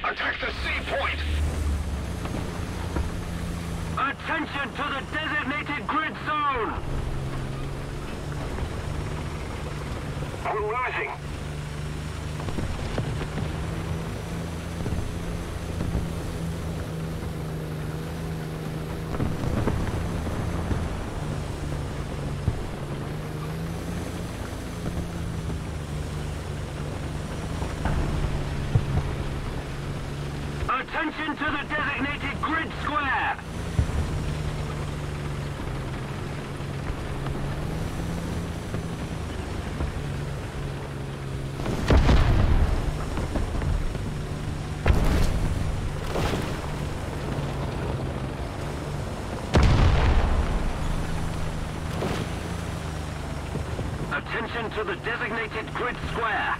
Attack the C point! Attention to the designated grid zone! We're losing. Attention to the designated grid square! Attention to the designated grid square!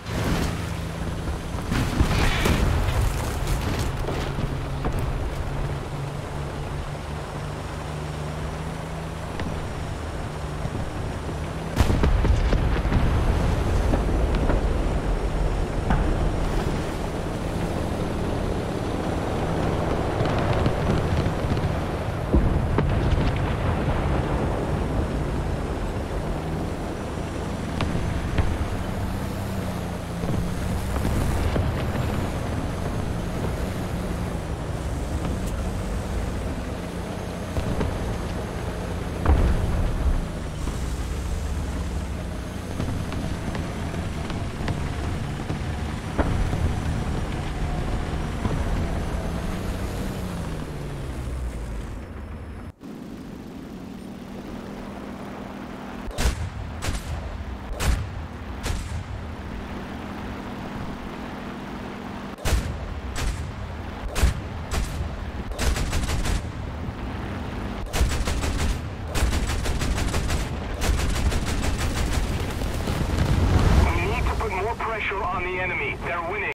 Pressure on the enemy. They're winning.